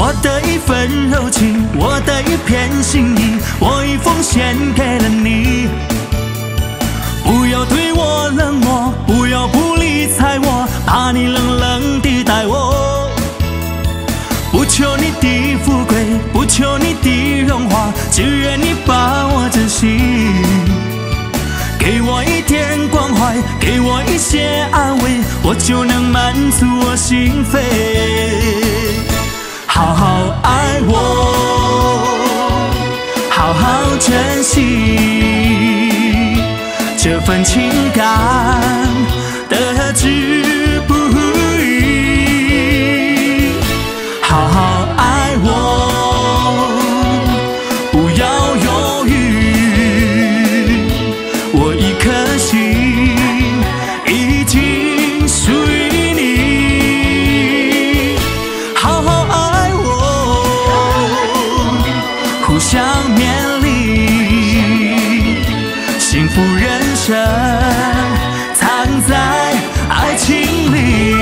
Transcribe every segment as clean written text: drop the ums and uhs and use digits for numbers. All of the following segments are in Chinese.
我的一份柔情，我的一片心意，我已奉献给了你。不要对我冷漠，不要不理睬我，怕你冷冷地待我。不求你的富贵，不求你的荣华，只愿你把我珍惜。给我一点关怀，给我一些安慰，我就能满足我心扉。好好爱我，好好珍惜这份情感，得之不易。好好爱我，不要犹豫，我一颗心已经属于你。好好爱我，互相勉励，幸福人生藏在爱情里。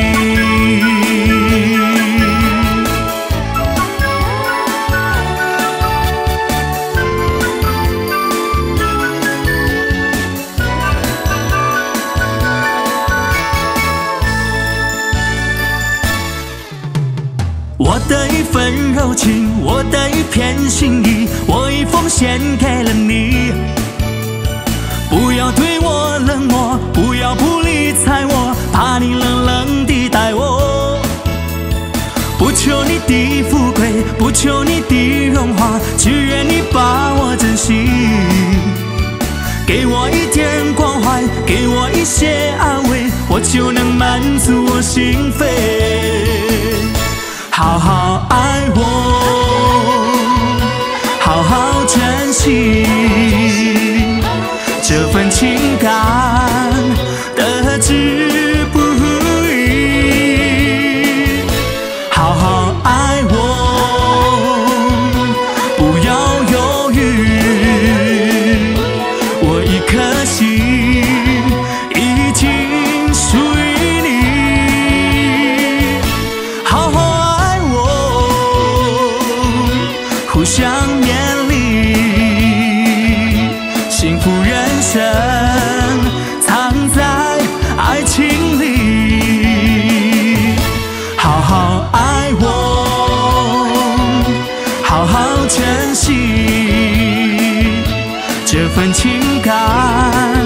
我的一份柔情，我的一片心意，我已奉献给了你。不要对我冷漠，不要不理睬我，怕你冷冷地待我。不求你的富贵，不求你的荣华，只愿你把我珍惜。给我一点关怀，给我一些安慰，我就能满足我心扉。好好爱我，好好珍惜这份情感，得之不易。好好爱我，不要犹豫，我一颗心已经属于你。好好互相勉励，幸福人生藏在爱情里。好好爱我，好好珍惜这份情感。